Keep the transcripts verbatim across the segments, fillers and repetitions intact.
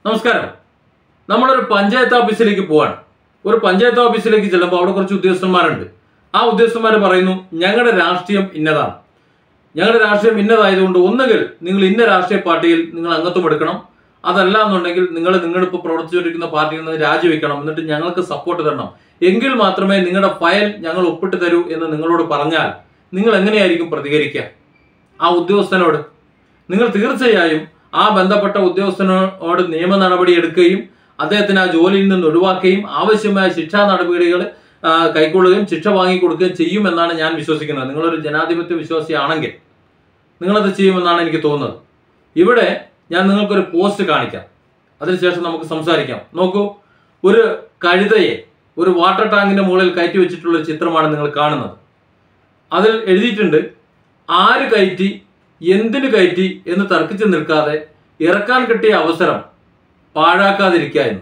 നമസ്കാരം. നമ്മളൊരു പഞ്ചായത്ത് ഓഫീസിലേക്ക് പോവാണ്. ഒരു പഞ്ചായത്ത് ഓഫീസിലേക്ക് ചെല്ലുമ്പോൾ അവിടെ കുറച്ച് ഉദ്യോഗസ്ഥന്മാരുണ്ട്. ആ ഉദ്യോഗസ്ഥന്മാർ പറയുന്നു, ഞങ്ങളുടെ രാഷ്ട്രീയം ഇന്നതാണ്, ഞങ്ങളുടെ രാഷ്ട്രീയം ഇന്നതായതുകൊണ്ട് ഒന്നുകിൽ നിങ്ങൾ ഇന്ന രാഷ്ട്രീയ പാർട്ടിയിൽ നിങ്ങൾ അംഗത്വം എടുക്കണം, അതല്ല എന്നുണ്ടെങ്കിൽ നിങ്ങൾ നിങ്ങളിപ്പോൾ പ്രവർത്തിച്ചുകൊണ്ടിരിക്കുന്ന പാർട്ടിയിൽ നിന്ന് രാജിവെക്കണം, എന്നിട്ട് ഞങ്ങൾക്ക് സപ്പോർട്ട് തരണം, എങ്കിൽ മാത്രമേ നിങ്ങളുടെ ഫയൽ ഞങ്ങൾ ഒപ്പിട്ട് തരൂ എന്ന് നിങ്ങളോട് പറഞ്ഞാൽ നിങ്ങൾ എങ്ങനെയായിരിക്കും പ്രതികരിക്കുക? ആ ഉദ്യോഗസ്ഥനോട് നിങ്ങൾ തീർച്ചയായും ആ ബന്ധപ്പെട്ട ഉദ്യോഗസ്ഥനോട് നിയമ നടപടി എടുക്കുകയും അദ്ദേഹത്തിന് ആ ജോലിയിൽ നിന്ന് ഒഴിവാക്കുകയും ആവശ്യമായ ശിക്ഷാ നടപടികൾ കൈക്കൊള്ളുകയും ശിക്ഷ വാങ്ങിക്കൊടുക്കുകയും ചെയ്യുമെന്നാണ് ഞാൻ വിശ്വസിക്കുന്നത്. നിങ്ങളൊരു ജനാധിപത്യ വിശ്വാസിയാണെങ്കിൽ നിങ്ങളത് ചെയ്യുമെന്നാണ് എനിക്ക് തോന്നുന്നത്. ഇവിടെ ഞാൻ നിങ്ങൾക്കൊരു പോസ്റ്റ് കാണിക്കാം, അതിനുശേഷം നമുക്ക് സംസാരിക്കാം. നോക്കൂ, ഒരു കഴുതയെ ഒരു വാട്ടർ ടാങ്കിന്റെ മുകളിൽ കയറ്റി വെച്ചിട്ടുള്ള ചിത്രമാണ് നിങ്ങൾ കാണുന്നത്. അതിൽ എഴുതിയിട്ടുണ്ട്, ആര് കയറ്റി എന്തിനു കയറ്റി എന്ന് തർക്കിച്ച് നിൽക്കാതെ ഇറക്കാൻ കിട്ടിയ അവസരം പാഴാക്കാതിരിക്കുക എന്ന്.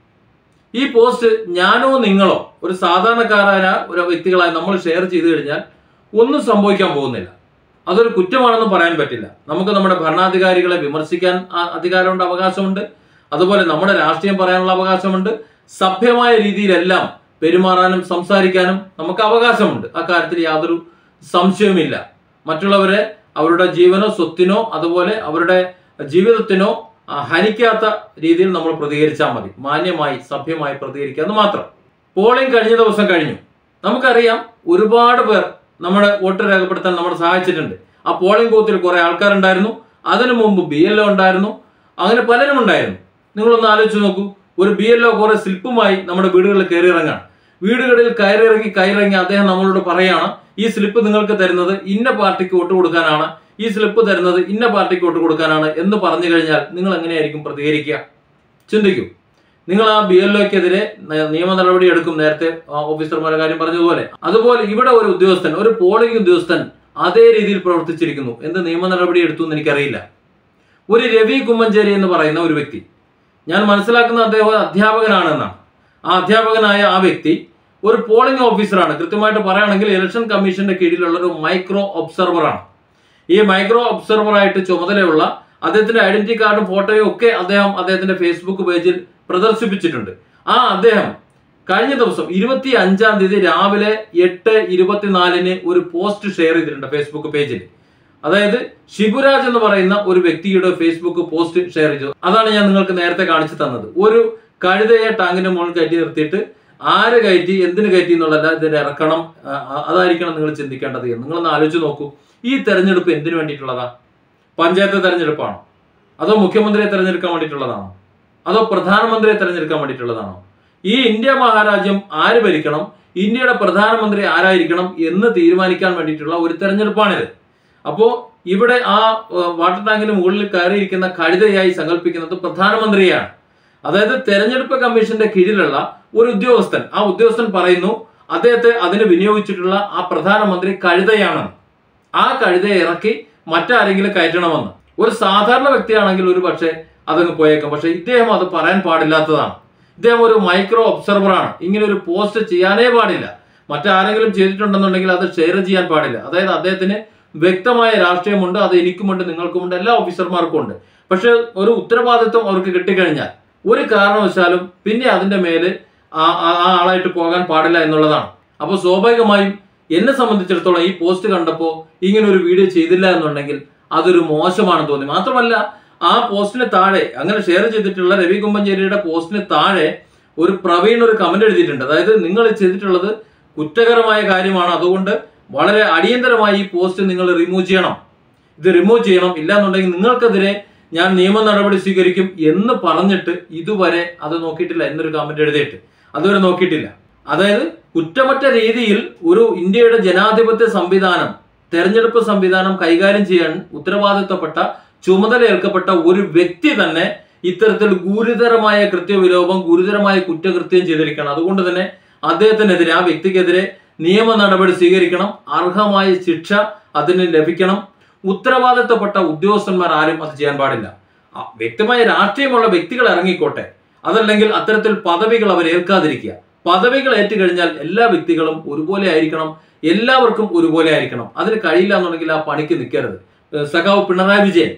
ഈ പോസ്റ്റ് ഞാനോ നിങ്ങളോ ഒരു സാധാരണക്കാരായ ഒരു വ്യക്തികളായി നമ്മൾ ഷെയർ ചെയ്തു കഴിഞ്ഞാൽ ഒന്നും സംഭവിക്കാൻ പോകുന്നില്ല. അതൊരു കുറ്റമാണെന്ന് പറയാൻ പറ്റില്ല. നമുക്ക് നമ്മുടെ ഭരണാധികാരികളെ വിമർശിക്കാൻ അധികാരമുണ്ട്, അവകാശമുണ്ട്. അതുപോലെ നമ്മുടെ രാഷ്ട്രീയം പറയാനുള്ള അവകാശമുണ്ട്. സഭ്യമായ രീതിയിലെല്ലാം പെരുമാറാനും സംസാരിക്കാനും നമുക്ക് അവകാശമുണ്ട്. ആ കാര്യത്തിൽ യാതൊരു സംശയവുമില്ല. മറ്റുള്ളവരെ അവരുടെ ജീവനോ സ്വത്തിനോ അതുപോലെ അവരുടെ ജീവിതത്തിനോ ഹനിക്കാത്ത രീതിയിൽ നമ്മൾ പ്രതികരിച്ചാൽ മതി. മാന്യമായി സഭ്യമായി പ്രതികരിക്കുക എന്ന് മാത്രം. പോളിംഗ് കഴിഞ്ഞ ദിവസം കഴിഞ്ഞു. നമുക്കറിയാം, ഒരുപാട് പേർ നമ്മുടെ വോട്ട് രേഖപ്പെടുത്താൻ നമ്മളെ സഹായിച്ചിട്ടുണ്ട്. ആ പോളിംഗ് ബൂത്തിൽ കുറെ ആൾക്കാരുണ്ടായിരുന്നു. അതിനു മുമ്പ് ബി എൽ ഒ ഉണ്ടായിരുന്നു, അങ്ങനെ പലരും ഉണ്ടായിരുന്നു. നിങ്ങളൊന്ന് ആലോചിച്ച് നോക്കൂ, ഒരു ബി എൽ ഒ കുറെ സ്ലിപ്പുമായി നമ്മുടെ വീടുകളിൽ കയറി ഇറങ്ങാണ്. വീടുകളിൽ കയറിയിറങ്ങി കയറിറങ്ങി അദ്ദേഹം നമ്മളോട് പറയാണ്, ഈ സ്ലിപ്പ് നിങ്ങൾക്ക് തരുന്നത് ഇന്ന പാർട്ടിക്ക് വോട്ട് കൊടുക്കാനാണ്, ഈ സ്ലിപ്പ് തരുന്നത് ഇന്ന പാർട്ടിക്ക് വോട്ട് കൊടുക്കാനാണ് എന്ന് പറഞ്ഞു കഴിഞ്ഞാൽ നിങ്ങൾ എങ്ങനെയായിരിക്കും പ്രതികരിക്കുക? ചിന്തിക്കൂ. നിങ്ങൾ ആ ബി എൽ ഒക്കെതിരെ നിയമ നടപടി എടുക്കും, നേരത്തെ ഓഫീസർമാരുടെ കാര്യം പറഞ്ഞതുപോലെ. അതുപോലെ ഇവിടെ ഒരു ഉദ്യോഗസ്ഥൻ, ഒരു പോളിംഗ് ഉദ്യോഗസ്ഥൻ അതേ രീതിയിൽ പ്രവർത്തിച്ചിരിക്കുന്നു. എന്ത് നിയമ നടപടി എടുത്തു എന്ന് എനിക്കറിയില്ല. ഒരു രവി കുമ്മഞ്ചേരി എന്ന് പറയുന്ന ഒരു വ്യക്തി, ഞാൻ മനസ്സിലാക്കുന്ന അദ്ദേഹം അധ്യാപകനാണെന്നാണ്. ആ അധ്യാപകനായ ആ വ്യക്തി ഒരു പോളിംഗ് ഓഫീസറാണ്. കൃത്യമായിട്ട് പറയുകയാണെങ്കിൽ ഇലക്ഷൻ കമ്മീഷന്റെ കീഴിലുള്ള ഒരു മൈക്രോ ഒബ്സർവറാണ്. ഈ മൈക്രോ ഒബ്സർവറായിട്ട് ചുമതലയുള്ള അദ്ദേഹത്തിന്റെ ഐഡന്റിറ്റി കാർഡും ഫോട്ടോയും ഒക്കെ അദ്ദേഹം അദ്ദേഹത്തിന്റെ ഫേസ്ബുക്ക് പേജിൽ പ്രദർശിപ്പിച്ചിട്ടുണ്ട്. ആ അദ്ദേഹം കഴിഞ്ഞ ദിവസം ഇരുപത്തി അഞ്ചാം തീയതി രാവിലെ എട്ട് ഇരുപത്തിനാലിന് ഒരു പോസ്റ്റ് ഷെയർ ചെയ്തിട്ടുണ്ട് ഫേസ്ബുക്ക് പേജിൽ. അതായത് ശിബുരാജ് എന്ന് പറയുന്ന ഒരു വ്യക്തിയുടെ ഫേസ്ബുക്ക് പോസ്റ്റ് ഷെയർ ചെയ്തു. അതാണ് ഞാൻ നിങ്ങൾക്ക് നേരത്തെ കാണിച്ചു തന്നത്. ഒരു കഴുതയെ ടാങ്കിന്റെ മുകളിൽ കയറ്റി നിർത്തിയിട്ട് ആര് കയറ്റി എന്തിനു കയറ്റി എന്നുള്ളതല്ല, ഇതിന്റെ ഇറക്കണം, അതായിരിക്കണം നിങ്ങൾ ചിന്തിക്കേണ്ടത്. നിങ്ങളൊന്ന് ആലോചിച്ച് നോക്കൂ. ഈ തെരഞ്ഞെടുപ്പ് എന്തിനു വേണ്ടിയിട്ടുള്ളതാ? പഞ്ചായത്ത് തെരഞ്ഞെടുപ്പാണോ? അതോ മുഖ്യമന്ത്രിയെ തെരഞ്ഞെടുക്കാൻ വേണ്ടിയിട്ടുള്ളതാണോ? അതോ പ്രധാനമന്ത്രിയെ തെരഞ്ഞെടുക്കാൻ വേണ്ടിയിട്ടുള്ളതാണോ? ഈ ഇന്ത്യ മഹാരാജ്യം ആര് ഭരിക്കണം, ഇന്ത്യയുടെ പ്രധാനമന്ത്രി ആരായിരിക്കണം എന്ന് തീരുമാനിക്കാൻ വേണ്ടിയിട്ടുള്ള ഒരു തെരഞ്ഞെടുപ്പാണിത്. അപ്പോ ഇവിടെ ആ വാട്ടർ ടാങ്കിന് മുകളിൽ കയറിയിരിക്കുന്ന കഴുതയായി സങ്കല്പിക്കുന്നത് പ്രധാനമന്ത്രിയാണ്. അതായത് തെരഞ്ഞെടുപ്പ് കമ്മീഷന്റെ കീഴിലുള്ള ഒരു ഉദ്യോഗസ്ഥൻ. ആ ഉദ്യോഗസ്ഥൻ പറയുന്നു അദ്ദേഹത്തെ അതിന് വിനിയോഗിച്ചിട്ടുള്ള ആ പ്രധാനമന്ത്രി കഴുതയാണ്. ആ കഴുതയെ ഇറക്കി മറ്റാരെങ്കിലും കയറ്റണമെന്ന്. ഒരു സാധാരണ വ്യക്തിയാണെങ്കിൽ ഒരു പക്ഷേ അതങ്ങ് പോയേക്കാം. പക്ഷെ ഇദ്ദേഹം അത് പറയാൻ പാടില്ലാത്തതാണ്. ഇദ്ദേഹം ഒരു മൈക്രോ ഒബ്സർവറാണ്. ഇങ്ങനെ ഒരു പോസ്റ്റ് ചെയ്യാനേ പാടില്ല. മറ്റാരെങ്കിലും ചെയ്തിട്ടുണ്ടെന്നുണ്ടെങ്കിൽ അത് ഷെയർ ചെയ്യാൻ പാടില്ല. അതായത് അദ്ദേഹത്തിന് വ്യക്തമായ രാഷ്ട്രീയമുണ്ട്, അത് എനിക്കുമുണ്ട്, നിങ്ങൾക്കുമുണ്ട്, എല്ലാ ഓഫീസർമാർക്കും ഉണ്ട്. പക്ഷെ ഒരു ഉത്തരവാദിത്വം അവർക്ക് കിട്ടിക്കഴിഞ്ഞാൽ ഒരു കാരണവശാലും പിന്നെ അതിന്റെ മേല് ആ ആ ആളായിട്ട് പോകാൻ പാടില്ല എന്നുള്ളതാണ്. അപ്പൊ സ്വാഭാവികമായും എന്നെ സംബന്ധിച്ചിടത്തോളം ഈ പോസ്റ്റ് കണ്ടപ്പോൾ ഇങ്ങനെ ഒരു വീഡിയോ ചെയ്തില്ല എന്നുണ്ടെങ്കിൽ അതൊരു മോശമാണെന്ന് തോന്നി. മാത്രമല്ല, ആ പോസ്റ്റിന് താഴെ, അങ്ങനെ ഷെയർ ചെയ്തിട്ടുള്ള രവി കുമ്പഞ്ചേരിയുടെ പോസ്റ്റിന് താഴെ ഒരു പ്രവീൺ ഒരു കമന്റ് എഴുതിയിട്ടുണ്ട്. അതായത് നിങ്ങൾ ചെയ്തിട്ടുള്ളത് കുറ്റകരമായ കാര്യമാണ്, അതുകൊണ്ട് വളരെ അടിയന്തരമായി ഈ പോസ്റ്റ് നിങ്ങൾ റിമൂവ് ചെയ്യണം, ഇത് റിമൂവ് ചെയ്യണം, ഇല്ല എന്നുണ്ടെങ്കിൽ നിങ്ങൾക്കെതിരെ ഞാൻ നിയമ നടപടി സ്വീകരിക്കും എന്ന് പറഞ്ഞിട്ട് ഇതുവരെ അത് നോക്കിയിട്ടില്ല. എന്നൊരു കമന്റ് എഴുതിയിട്ട് അതുവരെ നോക്കിയിട്ടില്ല. അതായത് കുറ്റമറ്റ രീതിയിൽ ഒരു ഇന്ത്യയുടെ ജനാധിപത്യ സംവിധാനം, തെരഞ്ഞെടുപ്പ് സംവിധാനം കൈകാര്യം ചെയ്യാൻ ഉത്തരവാദിത്തപ്പെട്ട ചുമതല ഏൽക്കപ്പെട്ട ഒരു വ്യക്തി തന്നെ ഇത്തരത്തിൽ ഗുരുതരമായ കൃത്യവിലോപം, ഗുരുതരമായ കുറ്റകൃത്യം ചെയ്തിരിക്കണം. അതുകൊണ്ട് തന്നെ അദ്ദേഹത്തിനെതിരെ, ആ വ്യക്തിക്കെതിരെ നിയമ നടപടി സ്വീകരിക്കണം, അർഹമായ ശിക്ഷ അതിന് ലഭിക്കണം. ഉത്തരവാദിത്തപ്പെട്ട ഉദ്യോഗസ്ഥന്മാർ ആരും അത് ചെയ്യാൻ പാടില്ല. വ്യക്തമായ രാഷ്ട്രീയമുള്ള വ്യക്തികൾ ഇറങ്ങിക്കോട്ടെ, അതല്ലെങ്കിൽ അത്തരത്തിൽ പദവികൾ അവർ ഏൽക്കാതിരിക്കുക. പദവികൾ ഏറ്റുകഴിഞ്ഞാൽ എല്ലാ വ്യക്തികളും ഒരുപോലെ ആയിരിക്കണം, എല്ലാവർക്കും ഒരുപോലെ ആയിരിക്കണം. അതിന് കഴിയില്ല എന്നുണ്ടെങ്കിൽ ആ പണിക്ക് നിൽക്കരുത്. സഖാവ് പിണറായി വിജയൻ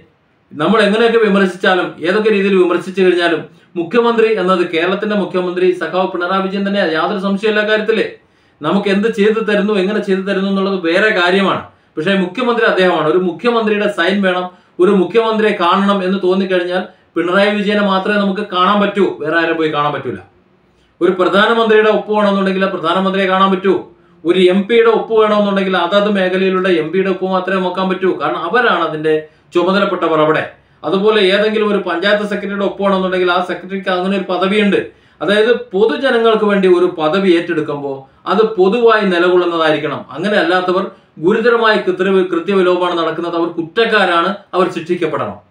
നമ്മൾ എങ്ങനെയൊക്കെ വിമർശിച്ചാലും ഏതൊക്കെ രീതിയിൽ വിമർശിച്ചു കഴിഞ്ഞാലും മുഖ്യമന്ത്രി എന്നത് കേരളത്തിന്റെ മുഖ്യമന്ത്രി സഖാവ് പിണറായി വിജയൻ തന്നെയാണ്, യാതൊരു സംശയമില്ല കാര്യത്തില്. നമുക്ക് എന്ത് ചെയ്തു തരുന്നു, എങ്ങനെ ചെയ്തു തരുന്നു എന്നുള്ളത് വേറെ കാര്യമാണ്. പക്ഷേ മുഖ്യമന്ത്രി അദ്ദേഹമാണ്. ഒരു മുഖ്യമന്ത്രിയുടെ സൈൻ വേണം, ഒരു മുഖ്യമന്ത്രിയെ കാണണം എന്ന് തോന്നിക്കഴിഞ്ഞാൽ പിണറായി വിജയനെ മാത്രമേ നമുക്ക് കാണാൻ പറ്റൂ, വേറെ ആരും പോയി കാണാൻ പറ്റൂല. ഒരു പ്രധാനമന്ത്രിയുടെ ഒപ്പ് വേണമെന്നുണ്ടെങ്കിൽ പ്രധാനമന്ത്രിയെ കാണാൻ പറ്റൂ. ഒരു എം പിയുടെ ഒപ്പ് വേണമെന്നുണ്ടെങ്കിൽ അതത് മേഖലയിലുള്ള എം പിയുടെ ഒപ്പ് മാത്രമേ നോക്കാൻ പറ്റൂ, കാരണം അവരാണ് അതിന്റെ ചുമതലപ്പെട്ടവർ അവിടെ. അതുപോലെ ഏതെങ്കിലും ഒരു പഞ്ചായത്ത് സെക്രട്ടറിയുടെ ഒപ്പ് വേണമെന്നുണ്ടെങ്കിൽ ആ സെക്രട്ടറിക്ക് അങ്ങനെ ഒരു പദവിയുണ്ട്. അതായത് പൊതുജനങ്ങൾക്ക് വേണ്ടി ഒരു പദവി ഏറ്റെടുക്കുമ്പോൾ അത് പൊതുവായി നിലകൊള്ളുന്നതായിരിക്കണം. അങ്ങനെ അല്ലാത്തവർ ഗുരുതരമായ കൃത്യ കൃത്യവിലോപമാണ് നടക്കുന്നത്, അവർ കുറ്റക്കാരാണ്, അവർ ശിക്ഷിക്കപ്പെടണം.